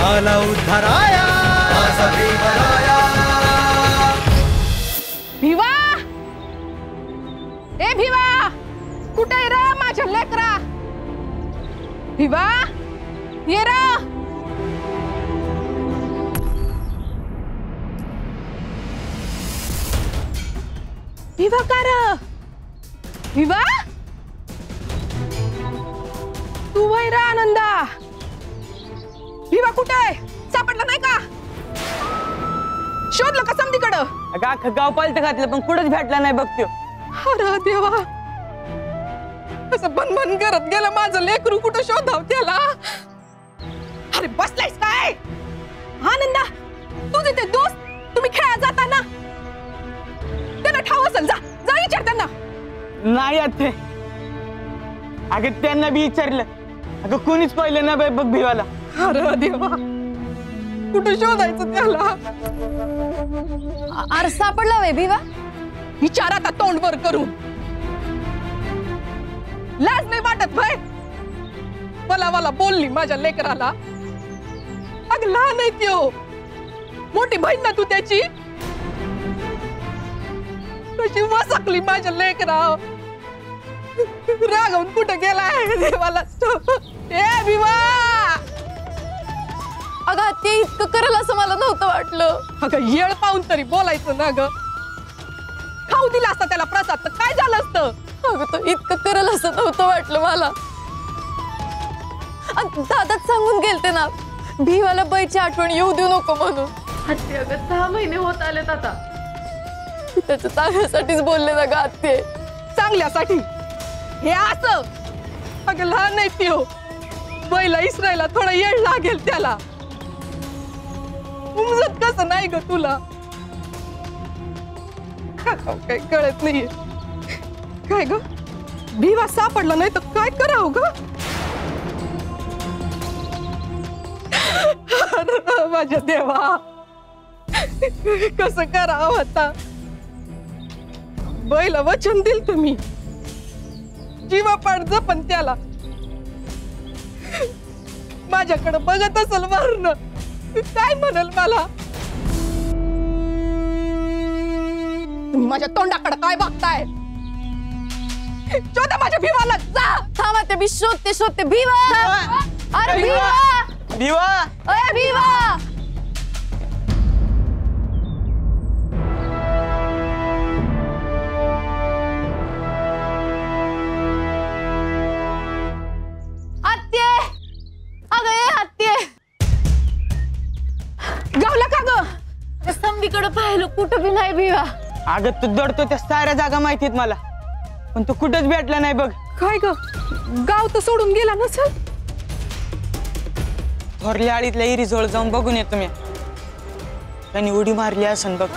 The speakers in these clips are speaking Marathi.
आला उद्धाराया माझा भीमराया। भिवा, ए भिवा, कुठे आहे रे माझ्या लेकरा? भिवा, ये रे। भिवा का रे? भिवा, तू वय रे आनंदा? भिवा कुठे आहे? सापडला नाही का? शोधलं का समधीकडं? अगं अख्खं गाव पालत घातलं पण कुठंच भेटला नाही बघतो। अरे देवा, असं बनबन करत गेलं माझं लेकरू, कुठं शोधाव त्याला? अरे बसलायस काय? आनंदा, तुझे ते दोस्त तुम्ही खेळा जाताना त्यांना ठाव असेल, जा जा विचार त्यांना। नाही आते, अगं त्यांना बी विचारलं, अगं कोणीच पाहिलं नाही बघ भिवाला। अरे देवा, कुठं शोधायचं त्याला? अरे सापडला वे भिवा? विचार आता तोंड वर करून, लाज नाही वाटत भाई? मला बोलली माझ्या लेकराला। अगं लहान आहे त्यो, मोठी बहीण ना तू त्याची, कशी वसकली माझ्या लेकरा। रागवून कुठं गेलाय देवाला? ए भिवा, अगं ते इतकं करल असं मला नव्हतं वाटलं। अगं येळ पाहून तरी बोलायचं ना ग। खाऊ दिला असता त्याला प्रसाद तर काय झालं असतं? अगं तो इतकं करल असं नव्हतं वाटलं मला। दादाच सांगून गेलते ना, भिवाला बाईची आठवण येऊ देऊ नको म्हणून। आत्ते अगं 6 महिने होत आलेत आता। त्याच्या चांगल्यासाठीच बोलले ना ग आत्ते। चांगल्यासाठी हे असं? अगं लहान नाही त्यो, बैला इसरायला थोडा येळ लागेल त्याला। उमजत कसं नाही ग तुला? काही कळत नाहीये काय ग? भिवा सापडला नाही तर काय करावं ग? माझ्या देवा, कसं करावं आता? बैला वचन दिल तुम्ही, जीवापाड जपन त्याला। माझ्याकडे बघत असेल वर्ण, काय म्हणल मला? तुम्ही माझ्या तोंडाकडे काय बघताय? शोधा माझ्या भिवाला, जा। थांबा ते, मी शोधते भिवा। अरे भिवा, भिवा, अरे भिवा। आत्ते, अगं ए आत्ते, गावला का ग? समधीकडे पाहिलं कुठं बी नाही भिवा। अगं तू दडतो त्या साऱ्या जागा माहितीत मला, पण तू कुठंच भेटला नाही बघ। काय ग, गाव तर सोडून गेला नसेल? थोरल्या आळीतल्या इरीजवळ जाऊन बघून येतो मी, त्यांनी उडी मारली असन बघ।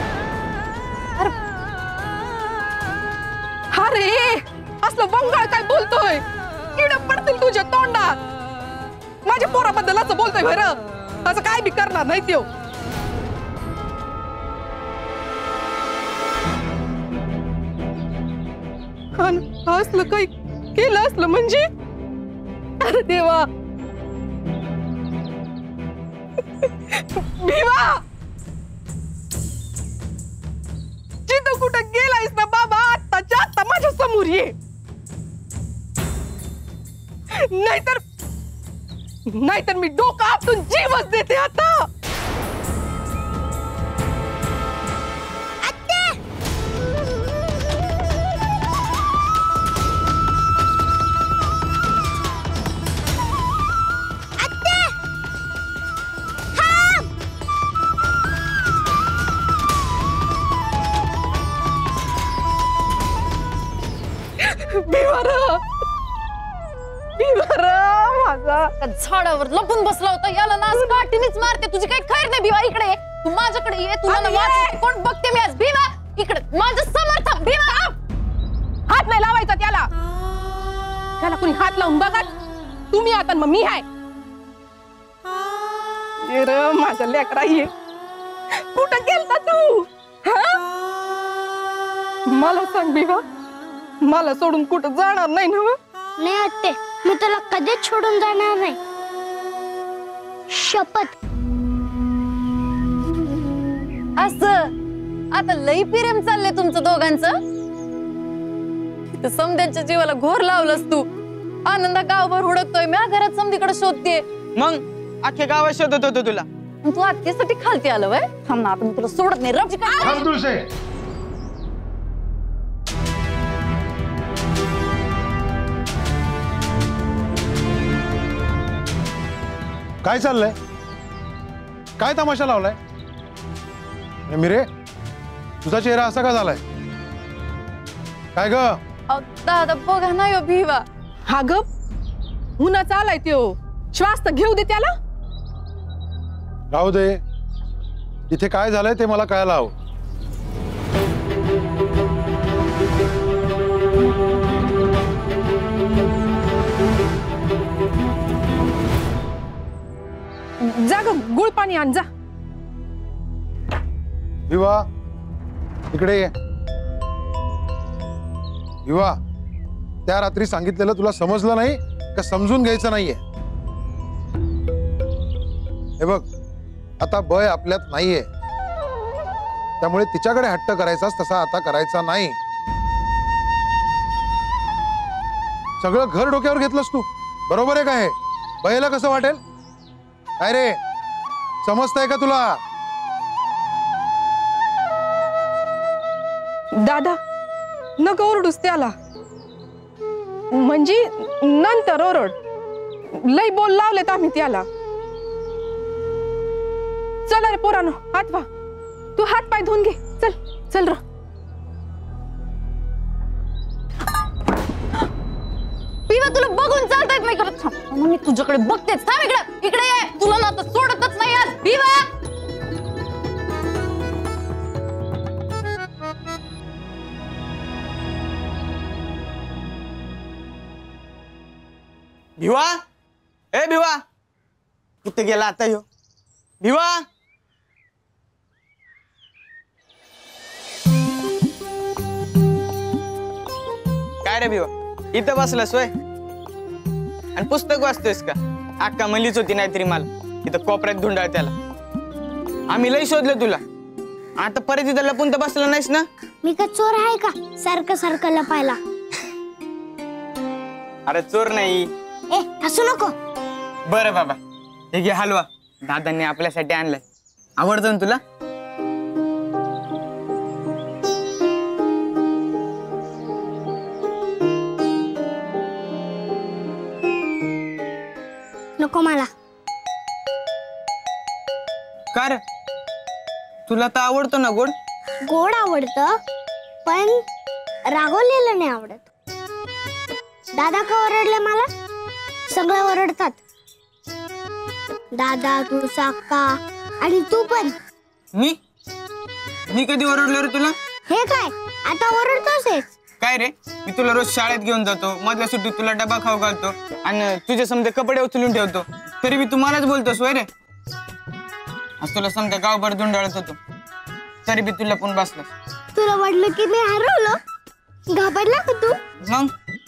अरे असलं वंगाळ काय बोलतोय? किड पडतील तुझ्या तोंडात। माझ्या पोराबद्दल असं बोलतोय बरं? असं काय बी करणार नाही त्यो। असलं काही केलं असलं म्हणजे? अरे देवा, भिवा, जिथं कुठं गेलायस ना बाबा, आत्ताच्या आत्ता माझ्या समोर ये, नाहीतर मी डोकं आपटून जीवच देते आता। माझा झाडावर लपून बसला होता, याला ना आज काठीनेच मारते। तुझी काही खैर नाही भिवा, इकडे ये तू, माझ्याकडे ये। तुला ना वाचते कोण बघते मी आज। भिवा इकडे, माझं समर्थन। भिवा, हात नाही लावायचा त्याला, त्याला कोणी हात लावून बघा। तुम्ही आता मग मी आहे। ये रे माझा लेकरा, ये कुठं गेलता तू? मला सांग भिवा, मला सोडून कुठं जाणार नाही ना? नाही आत्ते, मी तुला कधीच सोडून जाणार नाही। शपथ. असं आता लई प्रेम चाललंय तुमचं दोघांचं. इथं समद्यांच्या जीवाला घोर लावलंस तू. आनंदा गावभर हुडकतोय, मी घरात समधीकडे शोधते. मग अख्ख्या गावात शोधत होतो तुला. तू आत्यासाठी खालती आलं वय. थांब ना, आता मी तुला सोडत नाही. रब थांब तुळसे. काय चाललंय? काय तमाशा लावलाय? मिरे, तुझा चेहरा असा का झालाय? काय ग? दादा बघा ना यो भिवा. हा ग, उन्हाचा आलाय त्यो. श्वास तर घेऊ दे त्याला. राहू दे. इथे काय झालंय ते मला कळायला हवं. जा ग, गुळ पाणी आण जा. विवा, इकडे ये. विवा, त्या रात्री सांगितलेलं तुला समजलं नाही का? समजून घ्यायचं नाहीये. हे बघ, आता बय आपल्यात नाहीये, त्यामुळे तिच्याकडे हट्ट करायचाच तसा आता करायचा नाही. सगळं घर डोक्यावर घेतलंस तू. बरोबर आहे का हे? बयला कसं वाटेल? काय रे, समजतंय का तुला? दादा नको ओरडूस त्याला. म्हणजे नंतर ओरड. लई बोल लावलेत आम्ही त्याला. चल रे पोरानो, हात वा. तू हात पाय धुवून घे. चल चल र. भिवा तुला बघून चालतायत नाही करत. थांब, मी तुझ्याकडे बघतेच. थांब इकडे. इकडे ये. तुला ना आता सोडतच नाही आज. भिवा भिवा, ए भिवा, कुठे गेला आता ह्यो? भिवा, काय रे भिवा, इथं बसलास वय आणि पुस्तक वाचतोयस का? अक्का म्हणलीच होती नाहीतरी मला इथं कोपऱ्यात धुंडाळ त्याला. आम्ही लई शोधलं तुला. आता परत इथं लपून तर बसला नाहीस ना? मी का चोर आहे का सारखं सारखं लपायला? अरे चोर नाही. ए हसू नको. बरं बाबा, हे घे हलवा. दादांनी आपल्यासाठी आणलाय. आवडतो ना तुला? नको मला. का रे, तुला तर आवडतो ना गोड? गोड आवडतं, पण रागवलेलं नाही आवडत. दादा का ओरडले मला? सगळे ओरडतात. दादा, तू, काका आणि तू पण. मी कधी ओरडलो रे तुला? हे काय आता ओरडतोस? काय रे, मी तुला रोज शाळेत घेऊन जातो, मधल्या सुट्टीत तुला डबा खाऊ घालतो आणि तुझे समजे कपडे उचलून ठेवतो, तरी मी तुम्हालाच बोलतोस वय रे? आज तुला समजा गावभर धुंडाळत होतो, तरी बी तुला पण बसलं. तुला वाटलं की मी हरवलो? घाबरला का तू? मग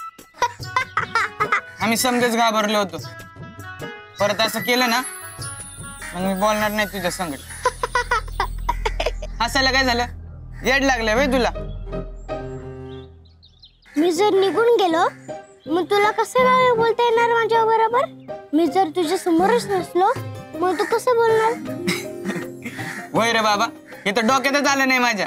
आम्ही समजेच घाबरलो होतो. परत असं केलं ना मग मी बोलणार नाही तुझ्या संगत. हसायला काय झालं? येड लागलं वय तुला? मी जर निघून गेलो मग तुला कसं काय बोलता येणार माझ्या बरोबर? मी जर तुझ्या समोरच नसलो मग तू कसं बोलणार? वय रे बाबा, हे तर डोक्यातच आलं नाही माझ्या.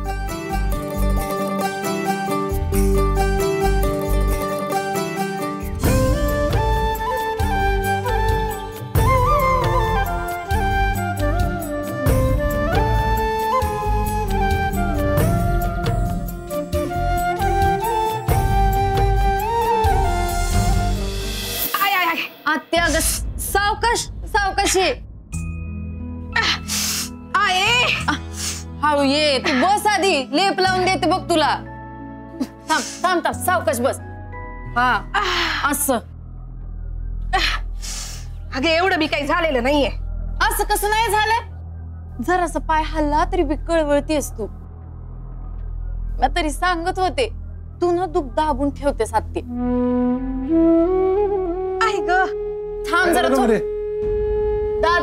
आत्या ग, सावकाश सावकाश ये. हळू ये. तू बस आधी, लेप लावून देते बघ तुला. थांब थांब थांब, सावकाश बस. हा असं. अगे एवढं बी काही झालेलं नाहीये. असं कसं नाही झालंय? जरासा पाय हल्ला तरी बी कळवळतीस तू. मी तरी सांगत होते, तू ना दुःख दाबून ठेवतेस आत्ते. आहे ग. थांब जरा.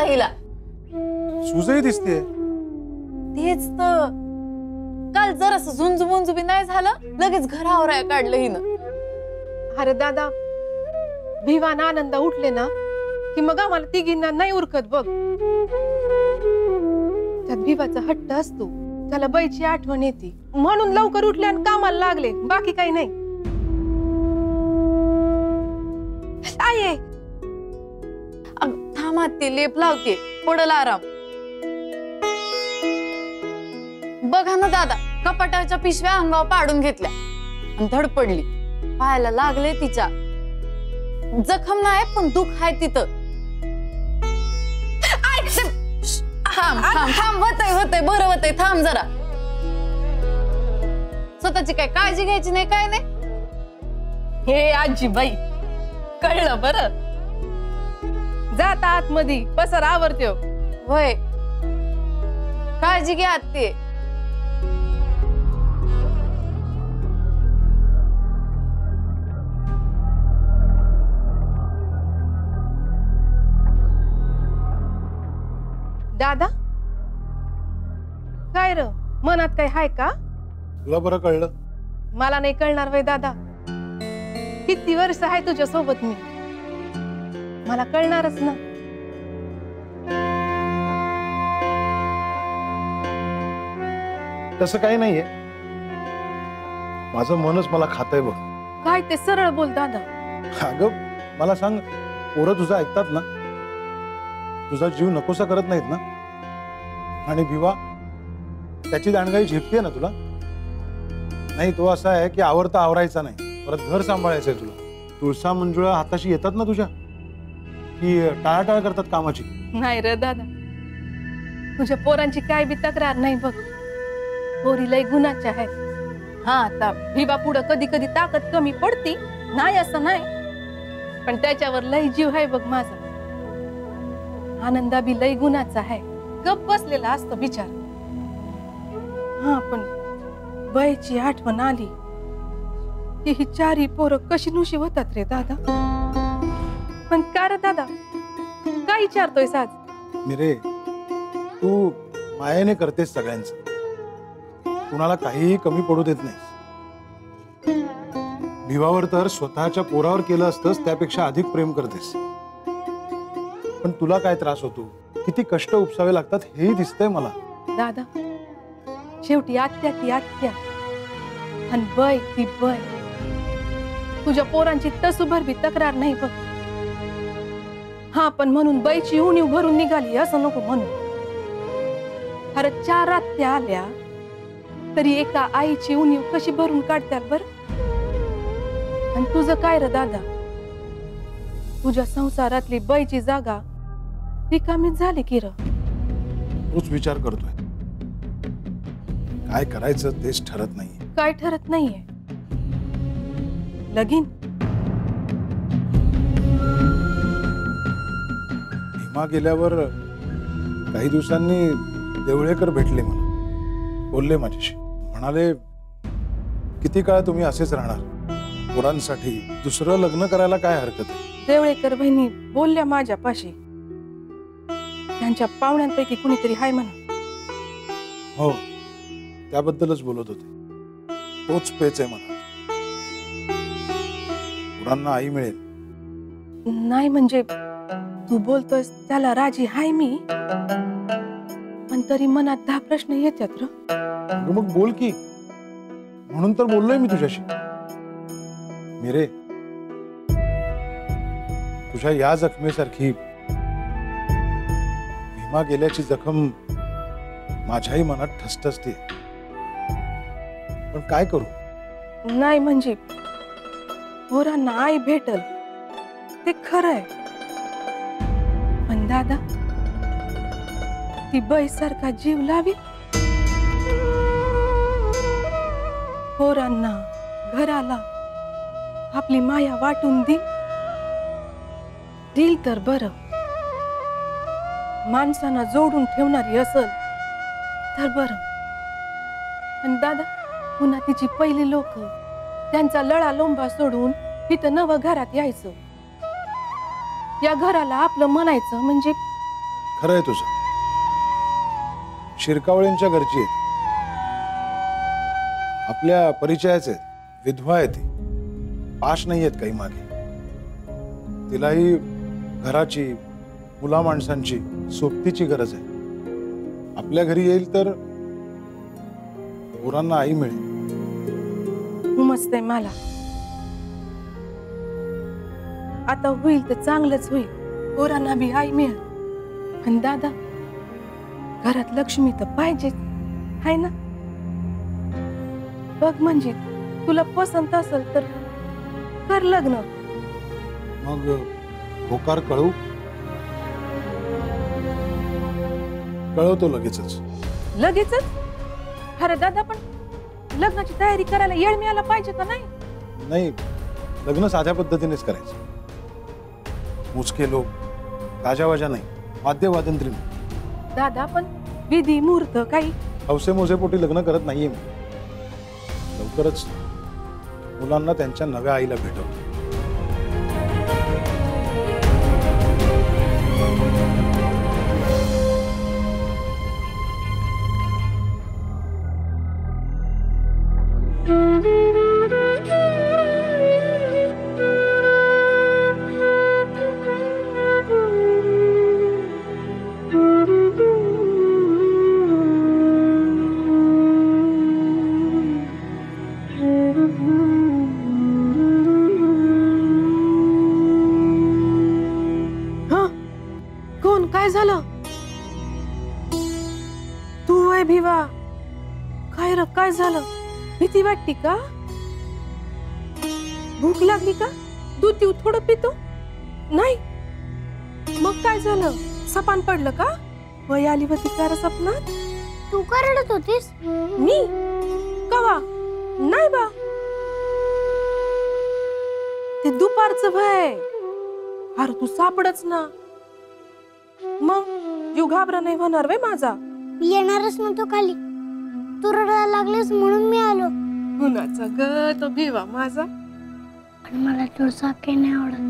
हिला. सुजही दिसतेय. तेच तर काल जरासं झुंजुबी नाही झालं लगेच घर आवराया काढलं हिनं. अरे दादा भिवान आनंदा उठले ना की मग आम्हाला तिघींना नाही उरकत बघ. त्यात भिवाचा हट्ट असतो, त्याला बाईची आठवण येते म्हणून लवकर उठले आणि कामाला लागले, बाकी काही नाही. आहे थांबा ते लेप लावते पडल आराम. बघा ना दादा कपाटाच्या पिशव्या अंगावर पाडून घेतल्या आणि धडपडली. पायाला लागले तिच्या. जखम नाही पण दुख आहे तिथं. थांब थांब थांब होतय बरं होतय. थांब जरा. स्वतःची काय काळजी घ्यायची नाही काय नाही. हे आजीबाई कळलं बरं. जाता आतमध्ये पसर आवरत्यो. होय काळजी घ्या ते. दादा काय र मनात काय हाय का? तुला बरं कळलं? मला नाही कळणार वय दादा. किती वर्ष आहे तुझ्या सोबत मी, मला कळणारच ना. तसं काही नाहीये. माझं मनच मला खातंय बघ. काय ते सरळ बोल दादा. अगं मला सांग, पोरं तुझं ऐकतात ना? तुझा जीव नकोसा करत नाहीत ना? आणि भिवा त्याची दांडगाई झेपते ना तुला? नाही तो असा आहे की आवरता आवरायचा नाही, परत घर सांभाळायचंय तुला. तुळसा मंजुळा हाताशी येतात ना तुझ्या की टाळाटाळ करतात कामाची? नाही रे दादा, तुझ्या पोरांची काय बी तक्रार नाही बघ. पोरी लय गुणाच्या आहेत. हा आता भिवा पुढं कधी कधी ताकद कमी पडती नाही असं नाही, पण त्याच्यावर लय जीव आहे बघ माझा. आनंदा बी लय गुणाचा आहे, गप बसलेला असतो बिचार. हा पण बाईची आठवण आली की ही चारी पोरं कशी नुशी होतात रे दादा. पण का रे दादा काय विचारतोय साज? मिरे तू मायेने करतेस सगळ्यांचं, कुणाला काहीही कमी पडू देत नाहीस. भिवावर तर स्वतःच्या पोरावर केलं असतंस त्यापेक्षा अधिक प्रेम करतेस. पण तुला काय त्रास होतो, किती कष्ट उपसावे लागतात हेही दिसतंय मला. दादा शेवटी आत्या ती आत्या आणि बाई ती बाई. तुझ्या पोरांची तसूभर बी तक्रार नाही बघ. हा पण म्हणून बाईची उणीव भरून निघाली असं नको म्हणून. अरे 4 आत्या आल्या तरी एका आईची उणीव कशी भरून काढतात बर. आणि तुझं काय रे दादा, तुझ्या संसारातली बाईची जागा रिकामीच झाली की र. तूच विचार करतोय, काय करायचं तेच ठरत नाहीये. काय ठरत नाहीये? लगीन भीमा गेल्यावर काही दिवसांनी देवळेकर भेटले मला. बोलले माझ्याशी, म्हणाले किती काळ तुम्ही असेच राहणार, पोरांसाठी दुसरं लग्न करायला काय हरकत आहे. देवळेकर बहिणी बोलल्या माझ्यापाशी, त्यांच्या पाहुण्यांपैकी कुणीतरी हाय म्हणून. हो त्याबद्दलच बोलत होते. तोच पेच आहे मला. पोरांना आई मिळेल. नाही म्हणजे तू बोलतोयस त्याला राजी हाय मी, पण तरी मनात 10 प्रश्न येतात र. मग बोल की, म्हणून तर बोललोय मी तुझ्याशी. मिरे तुझ्या या जखमेसारखी भीमा गेल्याची जखम माझ्याही मनात ठसठसते. पण काय करू? नाही म्हणजे पोरांना आई भेटल ते खरं आहे, पण दादा ती बाई सारखा जीव लावी पोरांना घराला आपली माया वाटून दिल तर बरं. माणसांना जोडून ठेवणारी असल तर बरं. पण दादा पुन्हा तिची पहिली लोक त्यांचा लळा लोंबा सोडून इथं नवं घरात यायचं. या घराला आपलं म्हणायचं म्हणजे खरं आहे तुझं. शिरकावळींच्या घरची आहे. आपल्या परिचयाचे आहेत. विधवा आहे ती. पाश नाही आहेत काही मागे. तिलाही घराची, मुला माणसांची, सोबतीची गरज आहे. आपल्या घरी येईल तर पोरांना आई मिळेल. मस्त आहे मला. आता होईल तर चांगलंच होईल. पोरांना बी आई मिळेल. आणि दादा, घरात लक्ष्मी तर पाहिजेच, आहे ना? बघ म्हणजे तुला पसंत असेल तर कर लग्न. मग होकार कळवू? कळवतो लगेचच. लगेचच? अरे दादा, पण लग्नाची तयारी करायला वेळ मिळाला पाहिजे का नाही? नाही, लग्न साध्या पद्धतीनेच करायचं. मोजके लोक, गाजावाजा नाही, वाद्यवादंत्री नाही. दादा, पण विधी मुहूर्त काही हौसे मोसेपोटी लग्न करत नाहीये मी. लवकरच मुलांना त्यांच्या नव्या आईला भेटवतो. काय झालं? तू आहे भिवा? काय र, काय झालं? भीती वाटती का? भूक लागली का? दूध देऊ थोडं पितो? नाही? मग काय झालं? सपान पडलं का? वय आली होती का सपनात? तू का रडत होतीस? मी? कवा? नाही बा. ते दुपारचं भय. अरे तू सापडच ना. मग जीव घाबरा नाही होणार वे माझा. मी येणारच नव्हतो खाली. तू रडायला लागलीस म्हणून मी आलो. कुणाचा ग तो भिवा माझा? पण मला तुळसा काही नाही आवडत.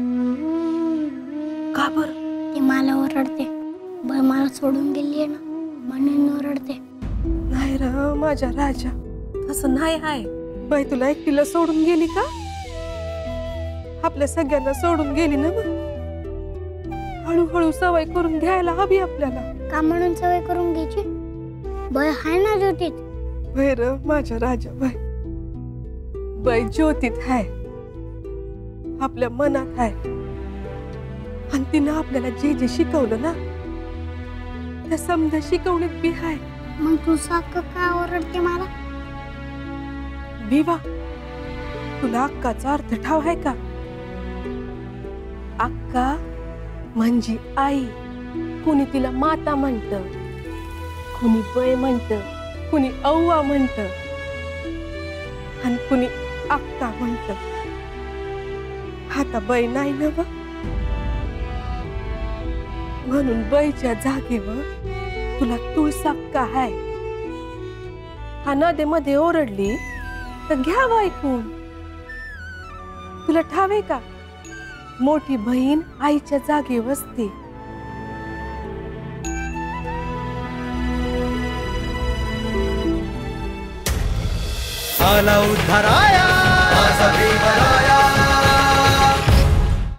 का बर? ती मला ओरडते. बाई मला सोडून गेली ना म्हणून ओरडते. नाही र माझ्या राजा, तसं नाही आहे. बाई तुला एकटीला सोडून गेली का? आपल्या सगळ्यांना सोडून गेली ना. मग हळूहळू सवय करून घ्यायला हवी आपल्याला. का म्हणून सवय करून घ्यायची? बाई हाय ना ज्योतीत. बाई र माझ्या राजा, बाई बाई ज्योतीत हाय, आपल्या मनात हाय. आणि तिनं आपल्याला जे जे शिकवलं ना त्या समजा शिकवणीत बी हाय. मग तू सारखं का ओरडते मला? भिवा, तुला अक्काचा अर्थ ठाव आहे का? अक्का म्हणजे आई. कुणी तिला माता म्हणत, कुणी बाई म्हणत, कुणी अव्वा म्हणत, आणि कुणी अक्का म्हणत. आता बाई नाही ना बा, म्हणून बाईच्या जागेवर तुला तुळसाक्का हाय. हा नदीमध्ये ओरडली तर घ्यावं ऐकून. तुला ठावे का, मोठी बहीण आईच्या जागी बसते. आला उद्धाराया माझा भीमराव.